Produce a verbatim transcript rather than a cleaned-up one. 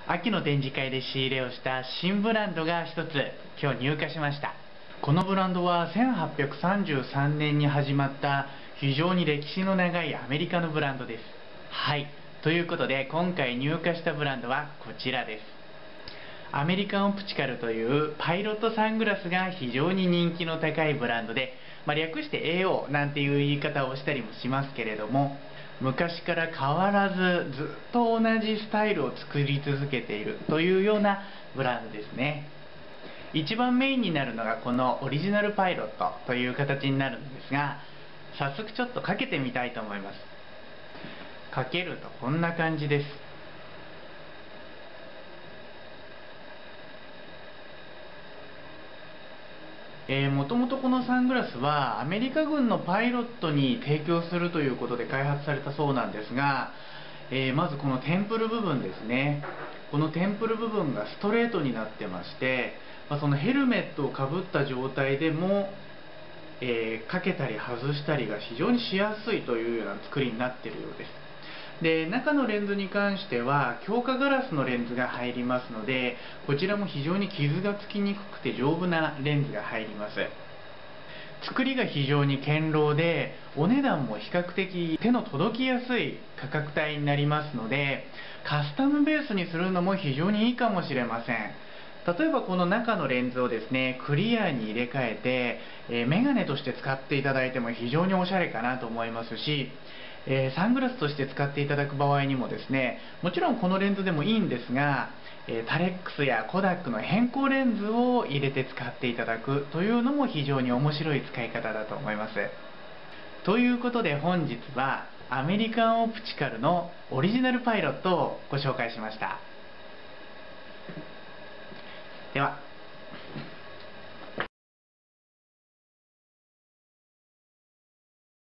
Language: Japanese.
秋の展示会で仕入れをした新ブランドが一つ今日入荷しました。このブランドはせんはっぴゃくさんじゅうさんねんに始まった非常に歴史の長いアメリカのブランドです。はい、ということで今回入荷したブランドはこちらです。アメリカンオプチカルというパイロットサングラスが非常に人気の高いブランドで、まあ、略して エーオー なんていう言い方をしたりもしますけれども、昔から変わらずずっと同じスタイルを作り続けているというようなブランドですね。一番メインになるのがこのオリジナルパイロットという形になるんですが、早速ちょっとかけてみたいと思います。かけるとこんな感じです。えー、もともとこのサングラスはアメリカ軍のパイロットに提供するということで開発されたそうなんですが、えー、まずこのテンプル部分ですね。このテンプル部分がストレートになってまして、まあ、そのヘルメットをかぶった状態でも、えー、かけたり外したりが非常にしやすいというような作りになっているようです。で、中のレンズに関しては強化ガラスのレンズが入りますので、こちらも非常に傷がつきにくくて丈夫なレンズが入ります。作りが非常に堅牢で、お値段も比較的手の届きやすい価格帯になりますので、カスタムベースにするのも非常にいいかもしれません。例えばこの中のレンズをですね、クリアに入れ替えて、えー、メガネとして使っていただいても非常におしゃれかなと思いますし、えー、サングラスとして使っていただく場合にもですね、もちろんこのレンズでもいいんですが、えー、タレックスやコダックの変更レンズを入れて使っていただくというのも非常に面白い使い方だと思います。ということで本日はアメリカンオプチカルのオリジナルパイロットをご紹介しました。では。